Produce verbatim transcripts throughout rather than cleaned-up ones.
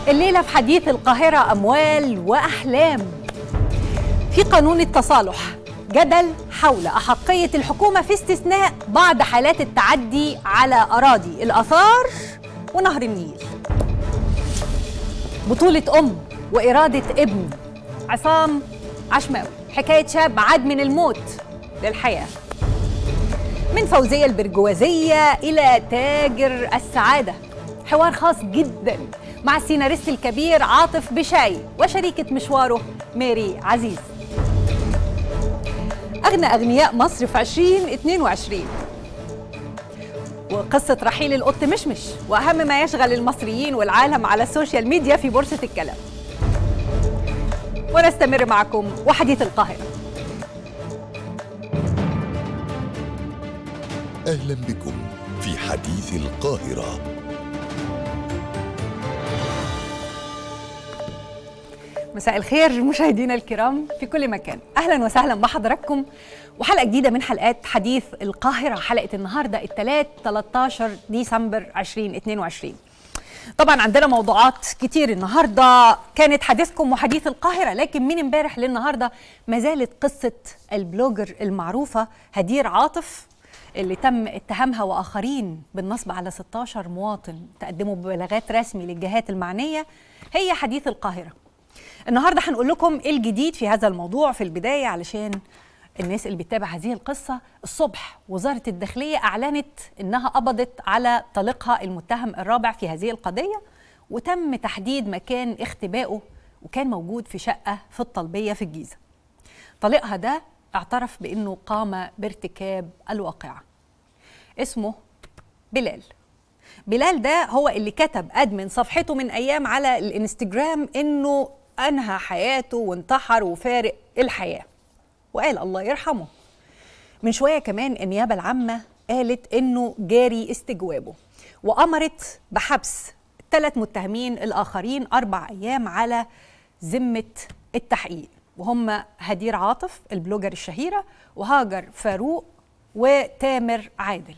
الليلة في حديث القاهرة أموال وأحلام. في قانون التصالح جدل حول أحقية الحكومة في استثناء بعض حالات التعدي على أراضي الآثار ونهر النيل. بطولة أم وإرادة ابن عصام عشماوي، حكاية شاب عاد من الموت للحياة. من فوزية البرجوازية إلى تاجر السعادة، حوار خاص جدا مع السيناريست الكبير عاطف بشاي وشريكة مشواره ميري عزيز. أغنى أغنياء مصر في عشرين اتنين وعشرين، وقصة رحيل القط مشمش، وأهم ما يشغل المصريين والعالم على السوشيال ميديا في بورصة الكلام. ونستمر معكم وحديث القاهرة. أهلا بكم في حديث القاهرة. مساء الخير مشاهدينا الكرام في كل مكان، أهلا وسهلا بحضراتكم وحلقة جديدة من حلقات حديث القاهرة. حلقة النهاردة الثلاث ثلاثة عشر ديسمبر عشرين اتنين وعشرين. طبعا عندنا موضوعات كتير النهاردة، كانت حديثكم وحديث القاهرة، لكن من امبارح للنهاردة ما زالت قصة البلوجر المعروفة هدير عاطف اللي تم اتهامها وآخرين بالنصب على ستة عشر مواطن تقدموا ببلاغات رسمي للجهات المعنية، هي حديث القاهرة. النهاردة هنقول لكم ايه الجديد في هذا الموضوع. في البداية علشان الناس اللي بتتابع هذه القصة، الصبح وزارة الداخلية أعلنت إنها قبضت على طليقها المتهم الرابع في هذه القضية، وتم تحديد مكان اختبائه، وكان موجود في شقة في الطلبية في الجيزة. طليقها ده اعترف بأنه قام بارتكاب الواقعة. اسمه بلال. بلال ده هو اللي كتب أدمن صفحته من أيام على الانستجرام إنه أنهى حياته وانتحر وفارق الحياة، وقال الله يرحمه. من شوية كمان النيابة العامة قالت إنه جاري استجوابه، وأمرت بحبس الثلاث متهمين الآخرين أربع أيام على ذمة التحقيق، وهم هدير عاطف البلوجر الشهيرة، وهاجر فاروق، وتامر عادل.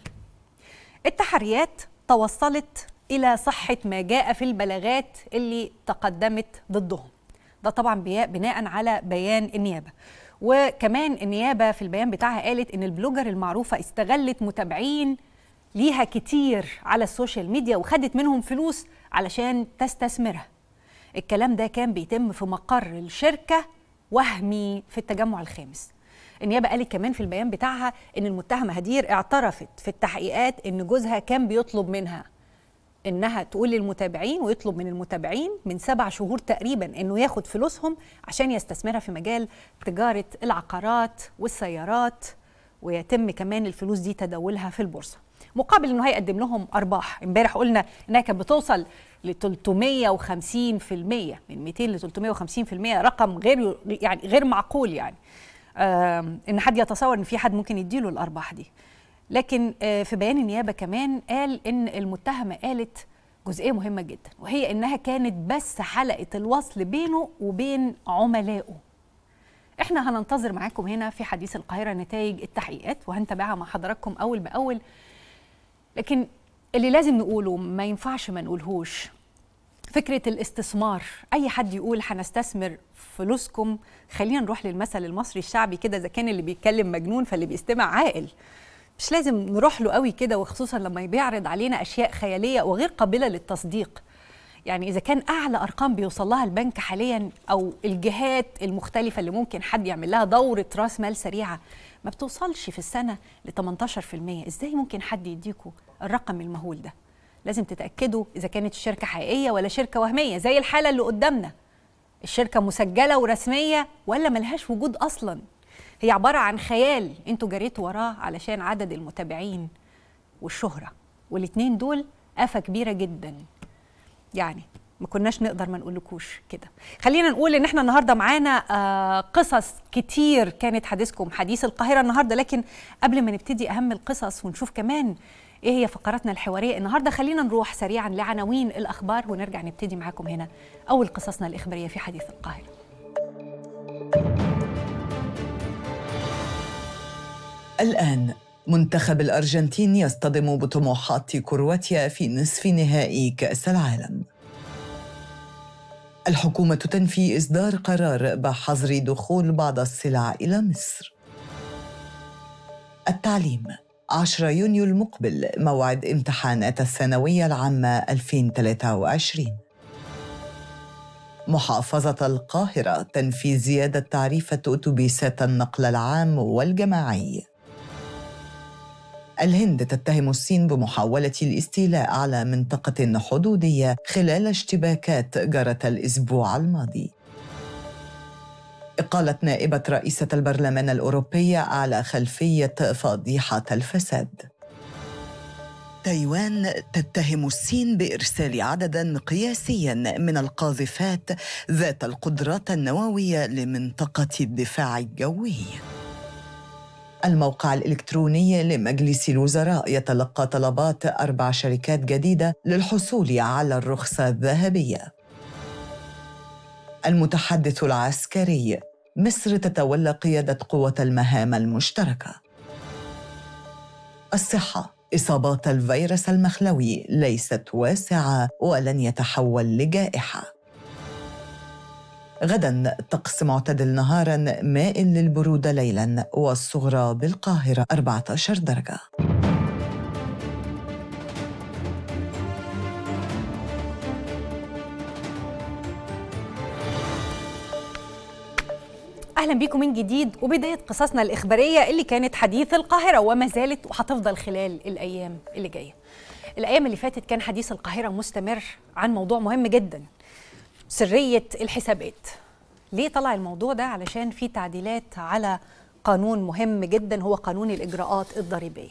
التحريات توصلت إلى صحة ما جاء في البلاغات اللي تقدمت ضدهم، ده طبعا بناء على بيان النيابة. وكمان النيابة في البيان بتاعها قالت إن البلوجر المعروفة استغلت متابعين ليها كتير على السوشيال ميديا وخدت منهم فلوس علشان تستثمرها. الكلام ده كان بيتم في مقر الشركة وهمي في التجمع الخامس. النيابة قالت كمان في البيان بتاعها إن المتهمة هدير اعترفت في التحقيقات إن جوزها كان بيطلب منها إنها تقول للمتابعين ويطلب من المتابعين من سبع شهور تقريبا إنه ياخد فلوسهم عشان يستثمرها في مجال تجارة العقارات والسيارات، ويتم كمان الفلوس دي تداولها في البورصة مقابل إنه هيقدم لهم أرباح. امبارح قلنا إنها كانت بتوصل ل ثلاثمية وخمسين في المية، من مئتين ل ثلاثمية وخمسين في المية، رقم غير يعني غير معقول، يعني إن حد يتصور إن في حد ممكن يديله الأرباح دي. لكن في بيان النيابة كمان قال إن المتهمة قالت جزئية مهمة جدا، وهي إنها كانت بس حلقة الوصل بينه وبين عملائه. إحنا هننتظر معاكم هنا في حديث القاهرة نتائج التحقيقات وهنتابعها مع حضراتكم أول بأول، لكن اللي لازم نقوله ما ينفعش ما نقولهوش. فكرة الاستثمار، أي حد يقول هنستثمر فلوسكم، خلينا نروح للمثل المصري الشعبي كده، إذا كان اللي بيتكلم مجنون فاللي بيستمع عاقل. مش لازم نروح له قوي كده، وخصوصا لما بيعرض علينا أشياء خيالية وغير قابلة للتصديق. يعني إذا كان أعلى أرقام بيوصل لها البنك حاليا أو الجهات المختلفة اللي ممكن حد يعمل لها دورة رأس مال سريعة ما بتوصلش في السنة ل ثمانية عشر في المية، إزاي ممكن حد يديكوا الرقم المهول ده؟ لازم تتأكدوا إذا كانت الشركة حقيقية ولا شركة وهمية، زي الحالة اللي قدامنا. الشركة مسجلة ورسمية ولا ملهاش وجود أصلاً؟ هي عبارة عن خيال انتوا جريتوا وراه علشان عدد المتابعين والشهرة، والاتنين دول آفة كبيرة جدا. يعني ما كناش نقدر ما نقولكوش كده. خلينا نقول ان احنا النهارده معانا آه قصص كتير كانت حديثكم حديث القاهرة النهارده، لكن قبل ما نبتدي اهم القصص ونشوف كمان ايه هي فقراتنا الحوارية النهارده، خلينا نروح سريعا لعناوين الاخبار ونرجع نبتدي معاكم هنا اول قصصنا الاخبارية في حديث القاهرة. الآن منتخب الأرجنتين يصطدم بطموحات كرواتيا في نصف نهائي كأس العالم. الحكومة تنفي إصدار قرار بحظر دخول بعض السلع إلى مصر. التعليم، عشرة يونيو المقبل موعد امتحانات الثانوية العامة ألفين وثلاثة وعشرين. محافظة القاهرة تنفي زيادة تعريفة أتوبيسات النقل العام والجماعي. الهند تتهم الصين بمحاولة الاستيلاء على منطقة حدودية خلال اشتباكات جرت الأسبوع الماضي. إقالة نائبة رئيسة البرلمان الأوروبي على خلفية فضيحة الفساد. تايوان تتهم الصين بإرسال عدداً قياسياً من القاذفات ذات القدرات النووية لمنطقة الدفاع الجوي. الموقع الإلكتروني لمجلس الوزراء يتلقى طلبات أربع شركات جديدة للحصول على الرخصة الذهبية. المتحدث العسكري، مصر تتولى قيادة قوة المهام المشتركة. الصحة، إصابات الفيروس المخلوي ليست واسعة ولن يتحول لجائحة. غداً طقس معتدل نهاراً مائل للبرودة ليلاً، والصغرى بالقاهرة أربعة عشر درجة. أهلا بيكم من جديد وبداية قصصنا الإخبارية اللي كانت حديث القاهرة وما زالت وهتفضل خلال الأيام اللي جاية. الأيام اللي فاتت كان حديث القاهرة مستمر عن موضوع مهم جدا، سرية الحسابات. ليه طلع الموضوع ده؟ علشان في تعديلات على قانون مهم جدا هو قانون الإجراءات الضريبية.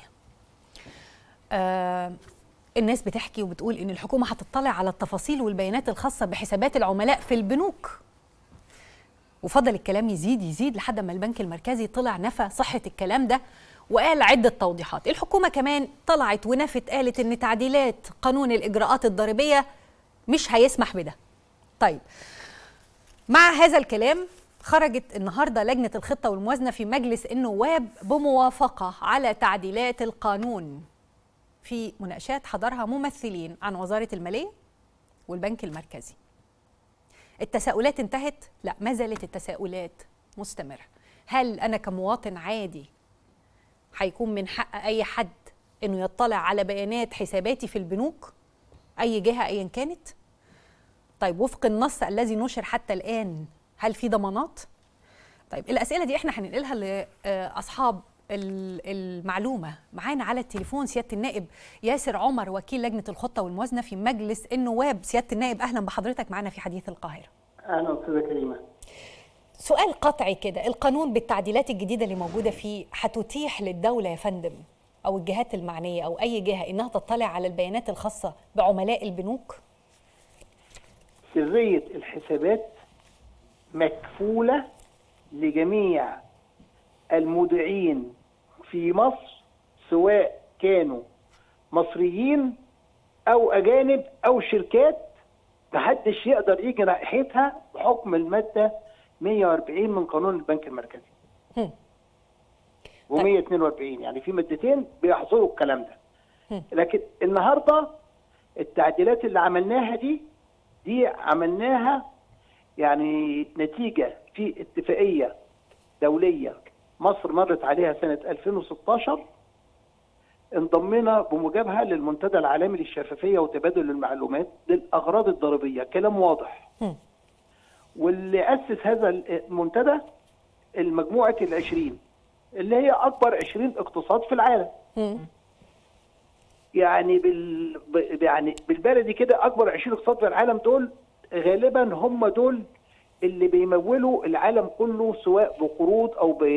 آه الناس بتحكي وبتقول إن الحكومة هتطلع على التفاصيل والبيانات الخاصة بحسابات العملاء في البنوك، وفضل الكلام يزيد يزيد لحد ما البنك المركزي طلع نفى صحة الكلام ده وقال عدة توضيحات. الحكومة كمان طلعت ونفت، قالت إن تعديلات قانون الإجراءات الضريبية مش هيسمح بده. طيب، مع هذا الكلام خرجت النهارده لجنة الخطة والموازنة في مجلس النواب بموافقة على تعديلات القانون في مناقشات حضرها ممثلين عن وزارة المالية والبنك المركزي. التساؤلات انتهت؟ لا، ما زالت التساؤلات مستمرة. هل أنا كمواطن عادي هيكون من حق أي حد إنه يطلع على بيانات حساباتي في البنوك أي جهة أيا كانت؟ طيب، وفق النص الذي نشر حتى الآن هل في ضمانات؟ طيب، الأسئلة دي احنا هننقلها لأصحاب المعلومة. معانا على التليفون سيادة النائب ياسر عمر، وكيل لجنة الخطة والموازنة في مجلس النواب. سيادة النائب، أهلا بحضرتك معنا في حديث القاهرة. أهلا أستاذة كريمة. سؤال قطعي كده، القانون بالتعديلات الجديدة اللي موجودة فيه هتتيح للدولة يا فندم أو الجهات المعنية أو أي جهة إنها تطلع على البيانات الخاصة بعملاء البنوك؟ سرية الحسابات مكفولة لجميع المودعين في مصر، سواء كانوا مصريين أو أجانب أو شركات، محدش يقدر يجي ناحيتها بحكم المادة مئة وأربعين من قانون البنك المركزي ومئة واثنين وأربعين، يعني في مادتين بيحظروا الكلام ده. لكن النهارده التعديلات اللي عملناها دي دي عملناها يعني نتيجة في اتفاقية دولية مصر مرت عليها سنة ألفين وستة عشر، انضمينا بموجبها للمنتدى العالمي للشفافية وتبادل المعلومات للأغراض الضريبية. كلام واضح. واللي أسس هذا المنتدى المجموعة العشرين اللي هي أكبر عشرين اقتصاد في العالم. يعني بال يعني بالبلدي كده أكبر عشرين اقتصاد في العالم دول غالبا هم دول اللي بيمولوا العالم كله، سواء بقروض او ب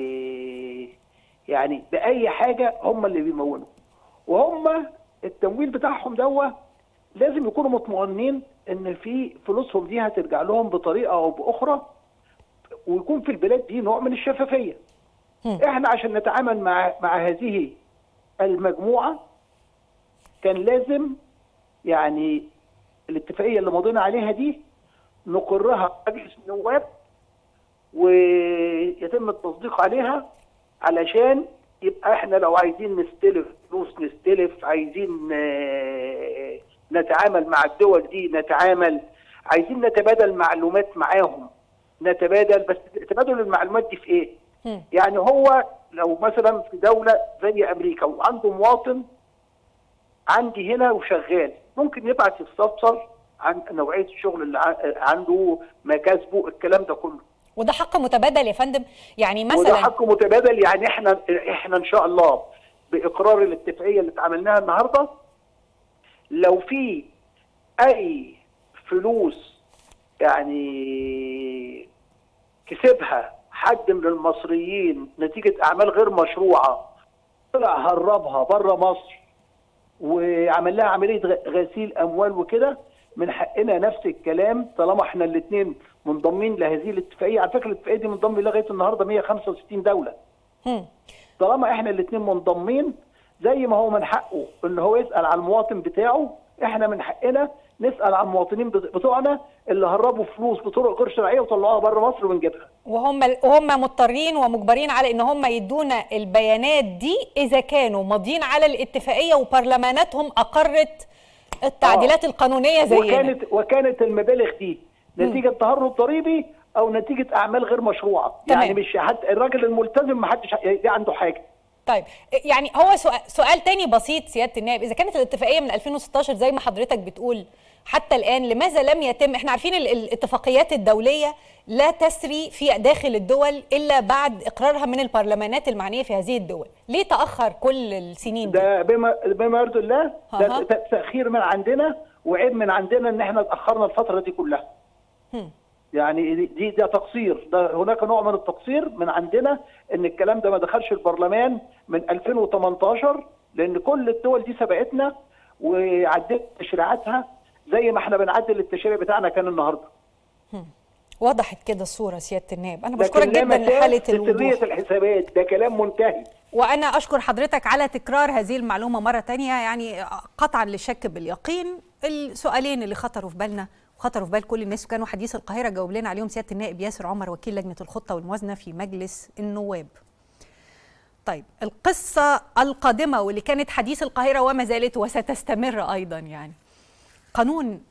يعني باي حاجه هم اللي بيمولوا. وهم التمويل بتاعهم دوا لازم يكونوا مطمئنين ان في فلوسهم دي هترجع لهم بطريقه او باخرى، ويكون في البلاد دي نوع من الشفافيه. احنا عشان نتعامل مع مع هذه المجموعه كان لازم يعني الاتفاقيه اللي مضينا عليها دي نقرها مجلس النواب ويتم التصديق عليها، علشان يبقى احنا لو عايزين نستلف فلوس نستلف، عايزين نتعامل مع الدول دي نتعامل، عايزين نتبادل معلومات معاهم، نتبادل، بس تبادل المعلومات دي في ايه؟ م. يعني هو لو مثلا في دوله زي امريكا وعنده مواطن عندي هنا وشغال، ممكن يبعت يستفسر عن نوعيه الشغل اللي عنده، مكاسبه، الكلام ده كله. وده حق متبادل يا فندم، يعني مثلا وده حق متبادل. يعني احنا احنا ان شاء الله باقرار الاتفاقيه اللي اتعملناها النهارده، لو في اي فلوس يعني كسبها حد من المصريين نتيجه اعمال غير مشروعه، طلع هربها بره مصر وعمل لها عمليه غسيل اموال وكده، من حقنا نفس الكلام طالما احنا الاثنين منضمين لهذه الاتفاقيه. على فكره الاتفاقيه دي منضم لغايه النهارده مية وخمسة وستين دوله. طالما احنا الاثنين منضمين، زي ما هو من حقه ان هو يسال على المواطن بتاعه، احنا من حقنا نسال على المواطنين بتوعنا اللي هربوا فلوس بطرق غير شرعيه وطلعوها بره مصر ونجيبها. وهم وهم مضطرين ومجبرين على ان هم يدونا البيانات دي اذا كانوا ماضيين على الاتفاقيه وبرلماناتهم اقرت التعديلات آه. القانونيه زينا. وكانت وكانت المبالغ دي نتيجه تهرب ضريبي او نتيجه اعمال غير مشروعه. تمام. يعني مش حد الراجل الملتزم ما حدش عنده حاجه. طيب يعني هو سؤال, سؤال تاني بسيط سياده النائب، اذا كانت الاتفاقيه من ألفين وستاشر زي ما حضرتك بتقول حتى الان، لماذا لم يتم؟ احنا عارفين الاتفاقيات الدوليه لا تسري في داخل الدول الا بعد اقرارها من البرلمانات المعنيه في هذه الدول، ليه تاخر كل السنين دي؟ ده بما بما يرضي الله، ده تاخير من عندنا وعيب من عندنا ان احنا اتاخرنا الفتره دي كلها. هم. يعني دي ده تقصير، ده هناك نوع من التقصير من عندنا ان الكلام ده ما دخلش البرلمان من ألفين وتمنتاشر، لان كل الدول دي سبقتنا وعدت تشريعاتها زي ما احنا بنعدل التشريع بتاعنا كان النهارده. وضحت كده الصوره سياده النائب، انا بشكرك جدا لحاله الوضوح. سريه الحسابات ده كلام منتهي. وانا اشكر حضرتك على تكرار هذه المعلومه مره ثانيه، يعني قطعا للشك باليقين. السؤالين اللي خطروا في بالنا خطروا في بال كل الناس وكانوا حديث القاهره جاوب لنا عليهم سياده النائب ياسر عمر وكيل لجنه الخطه والموازنه في مجلس النواب. طيب القصه القادمه واللي كانت حديث القاهره وما زالت وستستمر ايضا، يعني قانون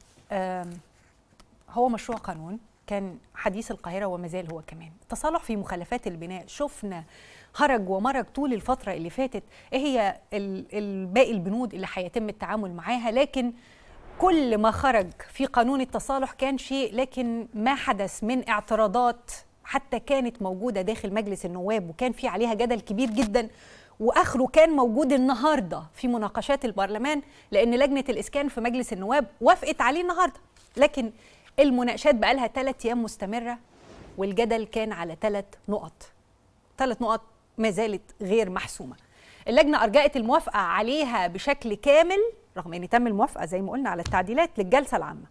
هو مشروع قانون كان حديث القاهره وما زال هو كمان التصالح في مخالفات البناء. شفنا هرج ومرج طول الفتره اللي فاتت ايه هي الباقي البنود اللي هيتم التعامل معاها، لكن كل ما خرج في قانون التصالح كان شيء، لكن ما حدث من اعتراضات حتى كانت موجودة داخل مجلس النواب وكان في عليها جدل كبير جدا، وآخره كان موجود النهاردة في مناقشات البرلمان، لأن لجنة الإسكان في مجلس النواب وافقت عليه النهاردة، لكن المناقشات بقى لها ثلاث أيام مستمرة والجدل كان على ثلاث نقط ثلاث نقط ما زالت غير محسومة. اللجنة أرجأت الموافقة عليها بشكل كامل رغم أن تم الموافقة زي ما قلنا على التعديلات للجلسة العامة،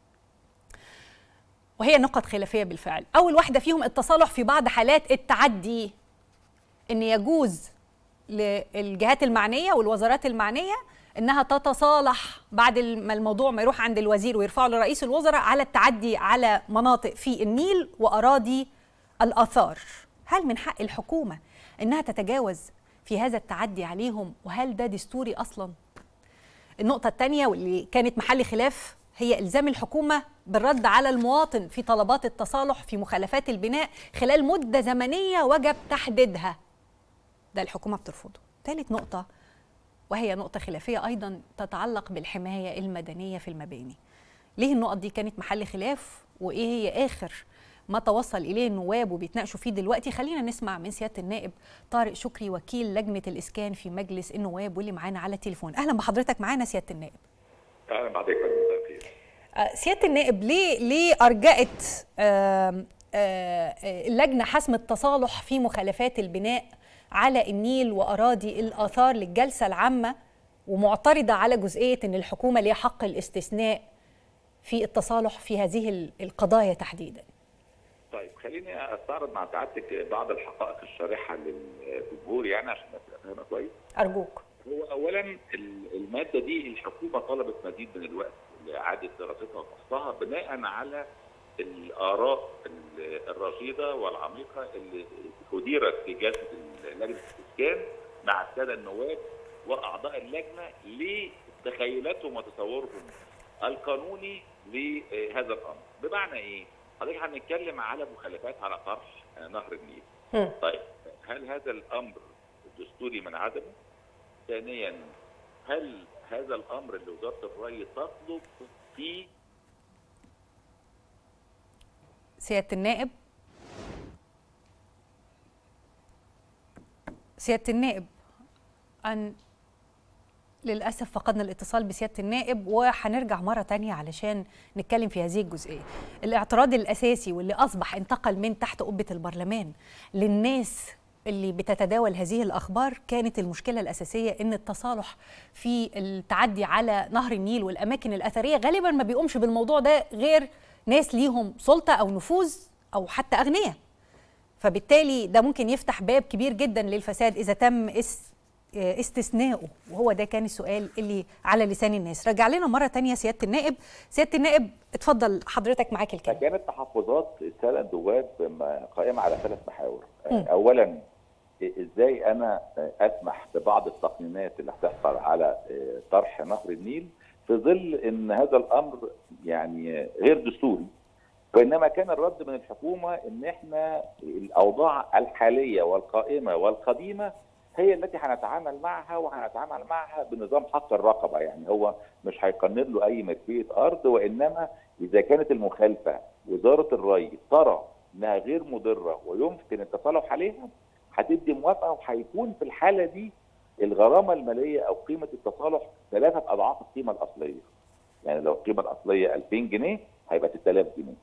وهي نقط خلافية بالفعل. أول واحدة فيهم التصالح في بعض حالات التعدي، أن يجوز للجهات المعنية والوزارات المعنية أنها تتصالح بعد ما الموضوع ما يروح عند الوزير ويرفعه لرئيس الوزراء على التعدي على مناطق في النيل وأراضي الآثار. هل من حق الحكومة أنها تتجاوز في هذا التعدي عليهم، وهل ده دستوري أصلاً؟ النقطة الثانية واللي كانت محل خلاف هي إلزام الحكومة بالرد على المواطن في طلبات التصالح في مخالفات البناء خلال مدة زمنية وجب تحديدها. ده الحكومة بترفضه. ثالث نقطة وهي نقطة خلافية أيضا تتعلق بالحماية المدنية في المباني. ليه النقط دي كانت محل خلاف وإيه هي آخر ما توصل إليه النواب وبيتناقشوا فيه دلوقتي؟ خلينا نسمع من سيادة النائب طارق شكري وكيل لجنة الإسكان في مجلس النواب واللي معانا على التليفون. أهلا بحضرتك معانا سيادة النائب. أهلا بحضرتك. سيادة النائب، ليه ليه أرجأت آآ آآ اللجنة حسم التصالح في مخالفات البناء على النيل وأراضي الآثار للجلسة العامة ومعترضة على جزئية أن الحكومة ليها حق الاستثناء في التصالح في هذه القضايا تحديدا؟ طيب خليني استعرض مع سعادتك بعض الحقائق الشارحه للجمهور يعني عشان تبقى فاهمه كويس. ارجوك. هو اولا الماده دي الحكومه طلبت مزيد من الوقت لاعاده دراستها وفحصها بناء على الاراء الرشيده والعميقه اللي اديرت في جلسه لجنه الاسكان مع الساده النواب واعضاء اللجنه لتخيلاتهم وتصورهم القانوني لهذا الامر. بمعنى ايه؟ حضرتك هنتكلم على مخالفات على طرح نهر النيل. م. طيب هل هذا الامر دستوري من عدمه؟ ثانيا هل هذا الامر اللي وزاره الري تطلب فيه سياده النائب؟ سياده النائب، ان للأسف فقدنا الاتصال بسيادة النائب، وهنرجع مرة تانية علشان نتكلم في هذه الجزئية. الاعتراض الأساسي واللي أصبح انتقل من تحت قبة البرلمان للناس اللي بتتداول هذه الأخبار كانت المشكلة الأساسية إن التصالح في التعدي على نهر النيل والأماكن الأثرية غالبا ما بيقومش بالموضوع ده غير ناس ليهم سلطة أو نفوذ أو حتى أغنياء، فبالتالي ده ممكن يفتح باب كبير جدا للفساد إذا تم اس استثنائه، وهو ده كان السؤال اللي على لسان الناس. رجع لنا مرة تانية سيادة النائب. سيادة النائب اتفضل حضرتك، معاك الكلمة. كانت تحفظات السادة النواب قائمة على ثلاث محاور. م. أولا ازاي انا اسمح ببعض التقنينات اللي هتحصل على طرح نهر النيل في ظل ان هذا الامر يعني غير دستوري، وانما كان الرد من الحكومه ان احنا الاوضاع الحاليه والقائمه والقديمه هي التي هنتعامل معها، وهنتعامل معها بنظام حق الرقبه، يعني هو مش هيقنن له اي ملكيه ارض، وانما اذا كانت المخالفه وزاره الري ترى انها غير مضره ويمكن التصالح عليها هتدي موافقه، وهيكون في الحاله دي الغرامه الماليه او قيمه التصالح ثلاثه اضعاف القيمه الاصليه. يعني لو القيمه الاصليه ألفين جنيه هيبقى ستة آلاف جنيه.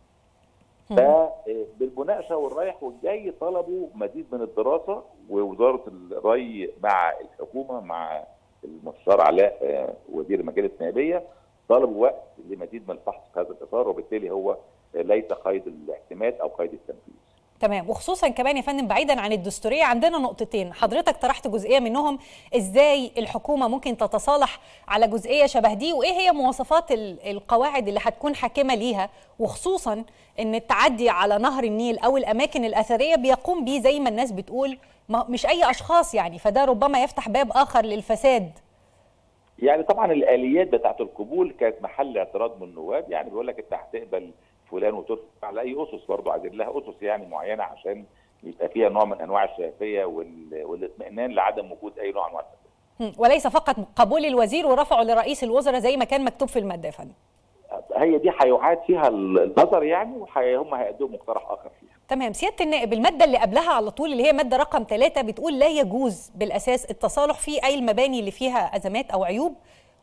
فبالمناقشه والرايح والجاي طلبوا مزيد من الدراسه، ووزاره الري مع الحكومه مع المستشار علاء وزير المجالس النيابيه طلبوا وقت لمزيد من الفحص في هذا الاطار، وبالتالي هو ليس قيد الاعتماد او قيد التنفيذ. تمام. وخصوصا كمان يا فندم بعيدا عن الدستوريه عندنا نقطتين، حضرتك طرحت جزئيه منهم، ازاي الحكومه ممكن تتصالح على جزئيه شبه دي، وايه هي مواصفات القواعد اللي هتكون حاكمه ليها، وخصوصا ان التعدي على نهر النيل او الاماكن الاثريه بيقوم بيه زي ما الناس بتقول مش اي اشخاص يعني، فده ربما يفتح باب اخر للفساد. يعني طبعا الاليات بتاعت القبول كانت محل اعتراض من النواب، يعني بيقول لك انت هتقبل فلان وتدفع على اي اسس، برضه عايزين لها اسس يعني معينه عشان يبقى فيها نوع من انواع الشفافيه والاطمئنان لعدم وجود اي نوع من انواع الفساد. وليس فقط قبول الوزير ورفعه لرئيس الوزراء زي ما كان مكتوب في الماده يا فندم. هي دي هيعاد فيها النظر يعني، وهم هيقدموا مقترح اخر فيها. تمام. سياده النائب، الماده اللي قبلها على طول اللي هي ماده رقم ثلاثة بتقول لا يجوز بالاساس التصالح في اي المباني اللي فيها ازمات او عيوب،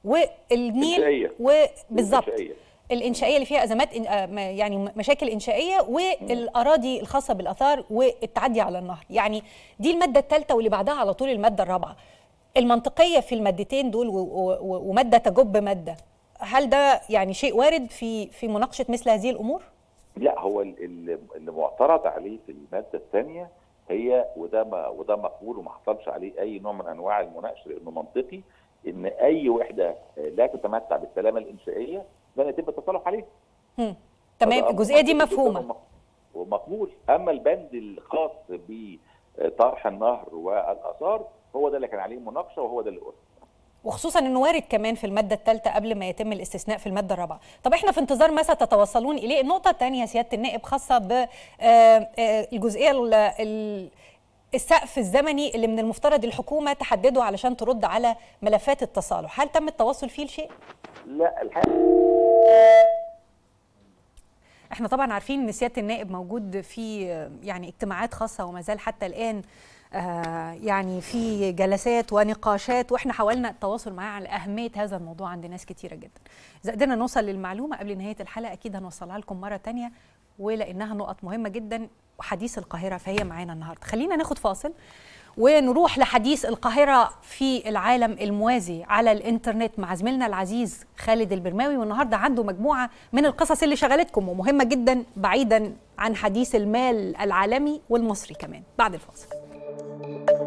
والنيل وبالظبط الانشائيه اللي فيها ازمات يعني مشاكل انشائيه، والاراضي الخاصه بالاثار والتعدي على النهر. يعني دي الماده الثالثه، واللي بعدها على طول الماده الرابعه. المنطقيه في المادتين دول وماده تجب ماده، هل ده يعني شيء وارد في في مناقشه مثل هذه الامور؟ لا، هو اللي معترض عليه في الماده الثانيه هي وده ما وده مقبول وما حصلش عليه اي نوع من انواع المناقشه، لانه منطقي ان اي وحده لا تتمتع بالسلامه الانشائيه لن يتم التصالح عليه. امم تمام. الجزئيه دي مفهومه ومقبول. اما البند الخاص بطرح النهر والاثار هو ده اللي كان عليه مناقشه، وهو ده اللي قلت، وخصوصا انه وارد كمان في الماده الثالثه قبل ما يتم الاستثناء في الماده الرابعه. طب احنا في انتظار ما ستتوصلون اليه. النقطه الثانيه سياده النائب خاصه بالجزئيه السقف الزمني اللي من المفترض الحكومه تحدده علشان ترد على ملفات التصالح، هل تم التوصل فيه لشيء؟ لا الحقيقه احنا طبعا عارفين ان سياده النائب موجود في يعني اجتماعات خاصه وما زال حتى الان آه يعني في جلسات ونقاشات، واحنا حاولنا التواصل معاه على اهميه هذا الموضوع عند ناس كتيره جدا. اذا قدرنا نوصل للمعلومه قبل نهايه الحلقه اكيد هنوصلها لكم مره ثانيه، ولانها نقط مهمه جدا وحديث القاهره فهي معانا النهارده. خلينا ناخد فاصل ونروح لحديث القاهرة في العالم الموازي على الانترنت مع زميلنا العزيز خالد البرماوي، والنهارده عنده مجموعة من القصص اللي شغلتكم ومهمة جدا بعيدا عن حديث المال العالمي والمصري كمان. بعد الفاصل.